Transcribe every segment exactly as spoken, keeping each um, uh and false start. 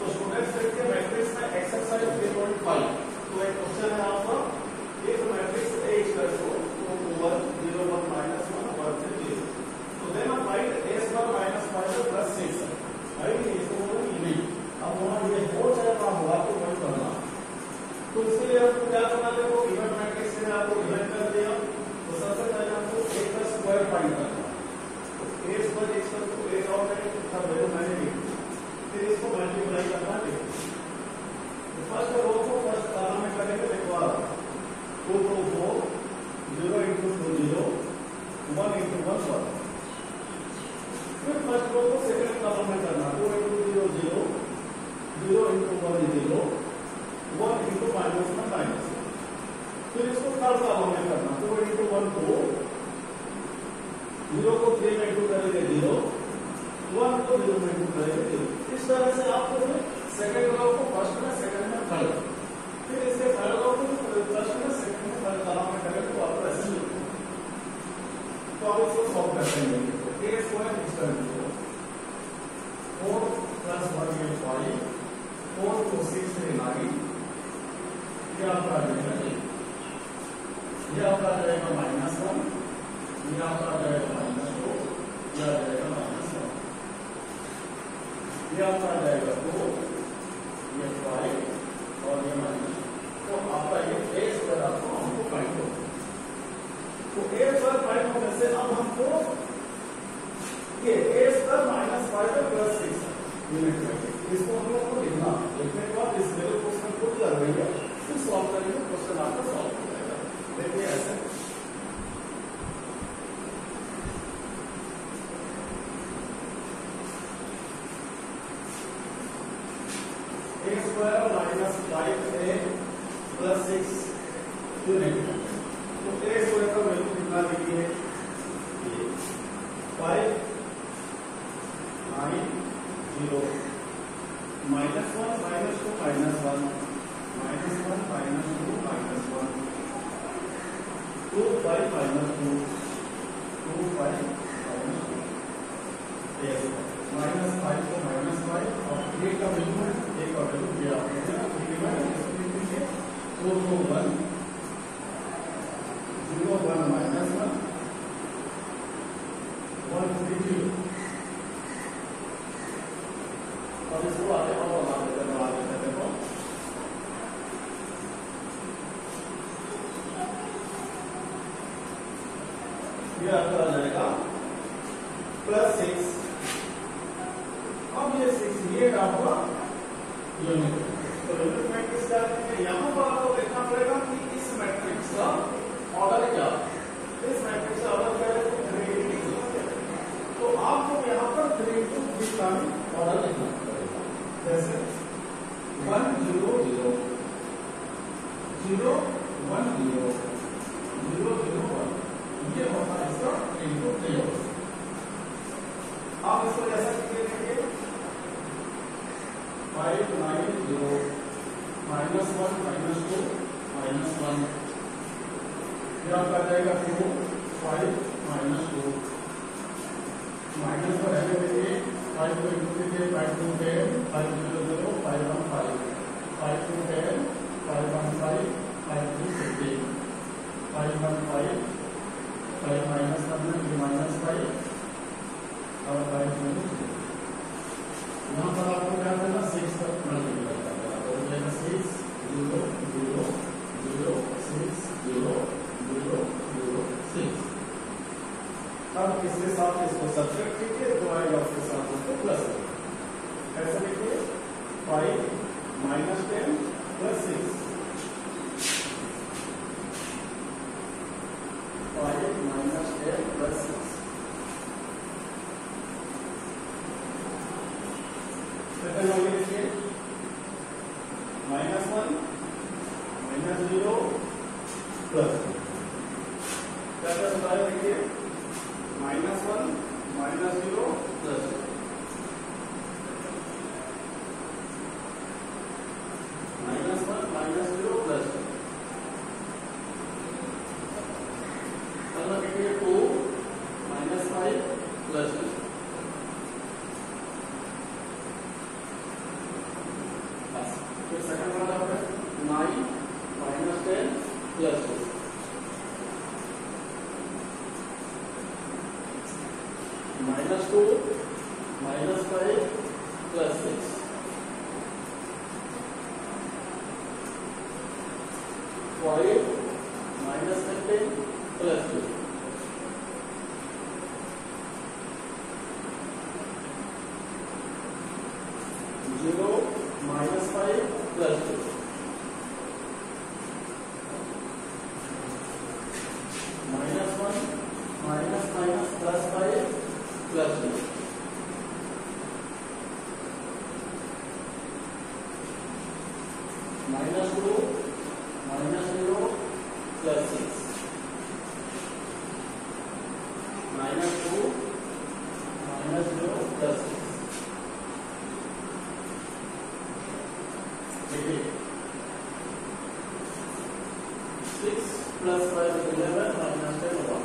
Students देखिए matrix में exercise three point five, तो एक क्वेश्चन है आपका, एक matrix A is equal to one zero one minus one one से जीरो, तो देन आप find A square minus five plus six, right? इसको बोलो इमेज। अब वहां ये हो चाहे ना हुआ तो वही करना, तो इसके लिए आपको क्या करना है, वो इवन मैट्रिक्स से आपको इवन कर दिया, तो सबसे पहले आपको A का स्क्वायर फाइंड करना है। तो A square is equal to A और है इसका वैल्यू मैंने लिख दी, फिर इसको मल्टीप्लाई करना है। तो फर्स्ट रो को फर्स्ट कॉलम में करेंगे, देखो आ two two four zero into two zero one into one one, फिर फर्स्ट रो को सेकंड कॉलम में करना, two into zero zero zero into one zero one into minus one minus, फिर इसको थर्ड कॉलम में करना, two into one two, zero को three में इंटू करेंगे जीरो, वन को जीरो में इंटू करेंगे जीरो। इस तरह से आपको सेकंड रो को फर्स्ट में, सेकंड में, थर्ड, फिर इसके थर्ड रो को फर्स्ट में, सेकंड में, थर्ड कॉलम में करेंगे, तो आपको ऐसे मिलेगा। तो आप इसको सॉल्व करते हैं। A square is equal to four plus one ये five, four two six three nine, ये आपका आ जाएगा, ये आपका आ जाएगा माइनस वन, ये आपका आ जाएगा माइनस टू, ये आ जाएगा माइनस वन, ये आपका आ जाएगा टू, ये फाइव और ये माइनस। तो आपका ये A स्क्वायर आपको हमको फाइंड हो, तो A स्क्वायर फाइंड होने से अब हमको ये A square minus five plus six unit में, इसको हम लोग को लिखना, लिखने के बाद इस लेवल को उसमें पुट कर देंगे, फिर सॉल्व करेंगे, क्वेश्चन आपका सॉल्व हो जाएगा। देखिए ऐसे A square minus five A plus six unit, तो A स्क्वायर का वैल्यू कितना लिखिए, five nine zero minus one minus two minus one minus one minus two minus one two five minus two two five minus two minus five को minus five और A का value है, A का value दिया आपने two two one zero one minus one one three zero. अब इसको आगे और बना देते हैं, बना देते हैं। देखो ये आपका आ जाएगा प्लस सिक्स, अब ये सिक्स ये आपका यूनिट, तो यूनिट मैट्रिक्स क्या है, यहाँ पर आपको देखना पड़ेगा कि इस मैट्रिक्स का ऑर्डर क्या, इस मैट्रिक्स का ऑर्डर क्या है, थ्री इंटू, तो आपको यहाँ पर थ्री इंटू थ्री का ऑर्डर लिखना पड़ेगा, जैसे one zero zero zero one zero zero zero one, ये होता है इसका थ्री इंटू थ्री। आप इसको जैसा लिखेंगे five nine zero minus one minus two minus one, फिर आपका आ जाएगा two five minus two minus पर रहने देंगे, फाइव को इंटू कीजिए, five two ten five zero zero five one five five two ten five one five five two fifteen five one five five minus one minus five और five zero. यहाँ पर आपको क्या करना, सिक्स तक multiply करना, तो हो जाएगा six zero zero zero six zero zero zero six. अब इसके साथ इसको सब्ट्रैक्ट कीजिए, तो आएगा उसके साथ उसको प्लस करिए, ऐसे लिखिए five minus ten plus six, five minus ten plus six, second वाले लिखिए minus one minus zero plus, क्या क्या बताया, देखिए minus one minus zero plus, minus one minus zero plus, अगला देखिए two minus five plus second वाला है nine minus ten plus two, minus two minus five plus six, five minus fifteen plus two, zero minus five plus two, minus one minus minus plus five plus two, minus two minus zero plus six, minus two minus zero plus six. Six plus five eleven minus ten one,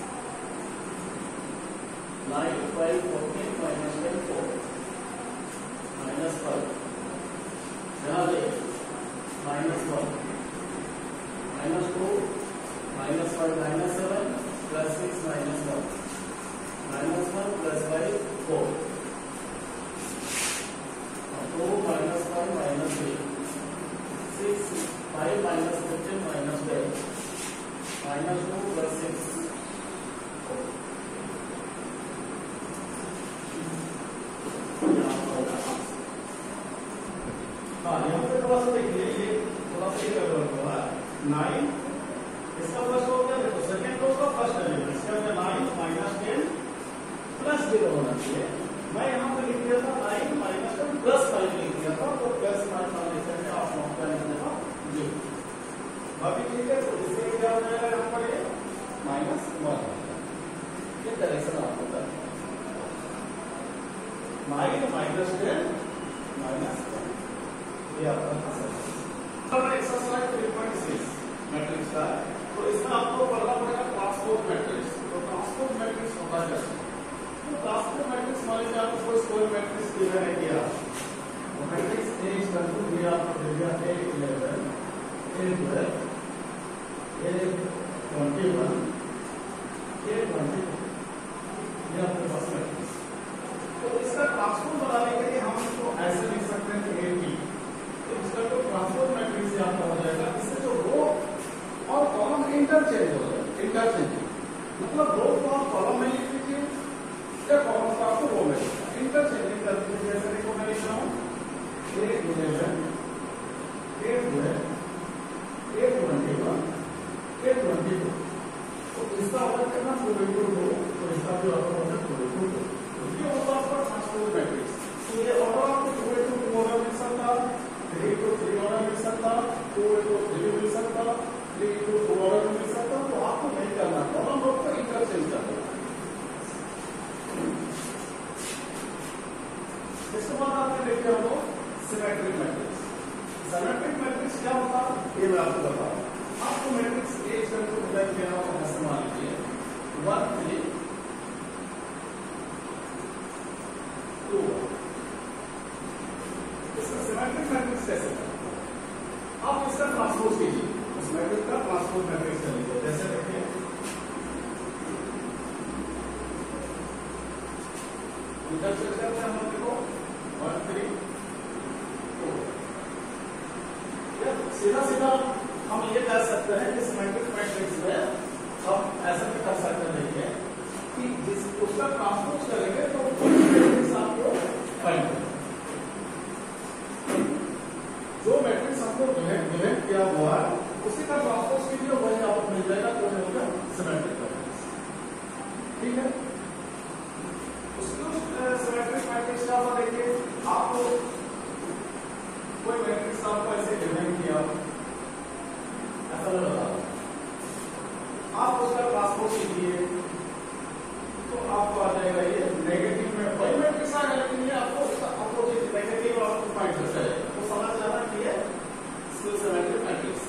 nine five fourteen minus ten four, minus five, यहाँ ले minus one, minus two minus five minus seven plus six minus one, minus one plus five four, two minus five minus three, six five minus fifteen minus ten, minus two plus six, हाँ यहाँ पे थोड़ा सा देखिए, ये थोड़ा सा ये होगा नाइन, इसका फर्स्ट हो गया, देखो सेकंड रो का फर्स्ट एलिमेंट, इसका क्या nine minus ten plus zero होना चाहिए। मैं यहाँ पे लिख दिया था nine minus ten plus five लिख दिया था, तो प्लस फाइव माइनस टेन में आप नोट कर लेना जीरो। बाकी ठीक है, तो इससे क्या हो जाएगा यहाँ पर ये माइनस वन, ये करेक्शन आपको करना है। Nine minus ten minus one, ये आपका आंसर है। Exercise three point six matrix का, तो इसमें आपको पढ़ना पड़ेगा ट्रांसपोज मैट्रिक्स। तो ट्रांसपोज मैट्रिक्स होता है, तो ट्रांसपोज मैट्रिक्स मान लीजिए आपको कोई स्क्वायर मैट्रिक्स गिवन है किया, तो matrix A is equal to B, आपको दे दिया A eleven, A twelve, A twenty one, A twenty two, ये आपके पास मैट्रिक्स। तो इसका ट्रांसपोज बनाने के लिए हम इसको ऐसे लिख सकते हैं ए बी, तो इसका जो ट्रांसपोज मैट्रिक्स आपका हो जाएगा, इससे जो रो और कॉलम इंटरचेंज हो जाएगा, इंटरचेंज मतलब रो को आप कॉलम में लिख लीजिए या कॉलम को आपको रो में इंटरचेंज कर दीजिए। जैसे देखो मैं लिख रहा हूँ A eleven, A twelve, A twenty one, A twenty two, तो इसका ऑर्डर करना टू इंटू टू, तो इसका भी ऑर्डर होता है टू इंटू टू, तो ये होता है आपका ट्रांसपोज मैट्रिक्स। तो ये ऑर्डर आपको टू इंटू टू ऑर्डर मिल सकता, थ्री इंटू थ्री ऑर्डर मिल सकता, टू इंटू थ्री मिल सकता, थ्री इंटू टू ऑर्डर मिल सकता, तो आपको नहीं करना, कॉलम रो को इंटरचेंज करना। इसके बाद आपने देखे हो सिमेट्रिक मैट्रिक्स। सिमेट्रिक मैट्रिक्स क्या होता है ये मैं आपको बता रहा हूँ। आपको matrix A equal to divide किया हो ऐसे मान लीजिए वन थ्री टू, इसका सिमेट्रिक मैट्रिक्स कैसे करना, आप इसका ट्रांसपोज कीजिए, उस मैट्रिक्स का ट्रांसपोज मैट्रिक्स कर लीजिए। जैसे देखिए इधर चल जाते हैं हम, देखो वन थ्री टू, सीधा सीधा हम ये कह सकते हैं कि सिमेट्रिक मैट्रिक्स में हम ऐसा भी कर सकते हैं, देखिए कि जिस उसका ट्रांसपोज करेंगे तो मैट्रिक्स आपको फाइंड करें, जो मैट्रिक्स आपको डिवाइड किया हुआ है उसी का ट्रांसपोज कीजिए, वही आपको मिल जाएगा, तो होगा सिमेट्रिक मैट्रिक्स। ठीक है, सिमेट्रिक मैट्रिक्स का आप देखिए, आपको कोई मैट्रिक्स आपको ऐसे डिवाइड किया, ऐसा लगा आप उसका ट्रांसपोज कीजिए तो आपको आ जाएगा ये नेगेटिव में, वही मैट्रिक्स आ जाएगा, लेकिन ये आपको उसका अपोजिट नेगेटिव आपको फाइंड करना है, तो समझ जाना कि ये सिमेट्रिक मैट्रिक्स।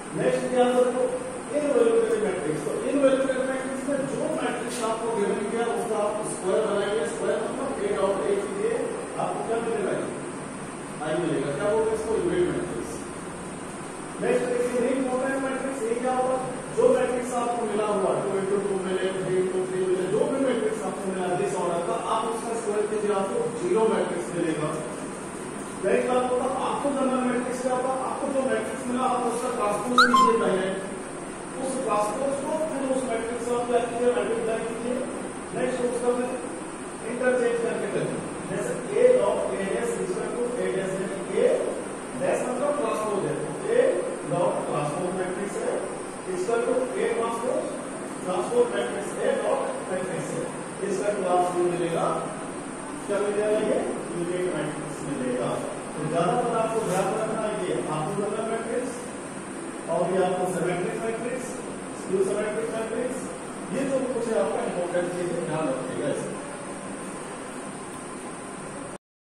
नेक्स्ट ध्यान रखो इनवैल्यूएबल मैट्रिक्स। तो इनवैल्यूएबल मैट्रिक्स में जो मैट्रिक्स आपको गिवन किया उसका आप स्क्वायर बनाएंगे। स्क्वायर मतलब a डॉट a कीजिए, आपको क्या मिलेगा? आई मिलेगा। क्या बोलते हैं इसको? Unit matrix. नेक्स्ट देखिए रिंग मोमेंट मैट्रिक्स। ये क्या होगा? जो मैट्रिक्स आपको मिला हुआ टू इंटू टू मिले, थ्री इंटू थ्री मिले, जो भी मैट्रिक्स आपको मिला दिस ऑर्डर का, आप उसका स्क्वायर कीजिए, आपको जीरो मैट्रिक्स मिलेगा। नेक्स्ट बात होगा आपको जनरल मैट्रिक्स क्या होगा? आपको जो मैट्रिक्स मिला आप उसका ट्रांसपोज कीजिए पहले, उस ट्रांसपोज को फिर उस मैट्रिक्स से आप क्या कीजिए? मल्टीप्लाई कीजिए। नेक्स्ट उसका फिर इंटरचेंज करके करिए। जैसे a dot a dash equal to a dash है। a डैश मतलब ट्रांसपोज है, तो a डॉट ट्रांसपोज मैट्रिक्स है equal to a transpose transpose matrix a dot matrix है। इसका क्लास मिलेगा, क्या मिल जाएगा? ये यूनिट मैट्रिक्स मिलेगा। तो ज्यादातर आपको ध्यान रखना है ये आपको जनरल मैट्रिक्स और ये आपको symmetric matrix, skew symmetric matrix, ये जो कुछ है आपका इंपॉर्टेंट चीज ध्यान रखिएगा।